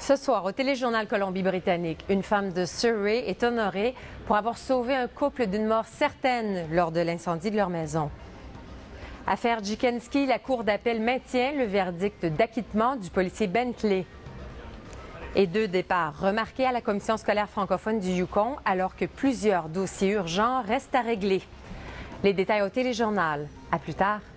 Ce soir, au téléjournal Colombie-Britannique, une femme de Surrey est honorée pour avoir sauvé un couple d'une mort certaine lors de l'incendie de leur maison. Affaire Dziecienski, la Cour d'appel maintient le verdict d'acquittement du policier Bentley. Et 2 départs remarqués à la commission scolaire francophone du Yukon alors que plusieurs dossiers urgents restent à régler. Les détails au téléjournal. À plus tard.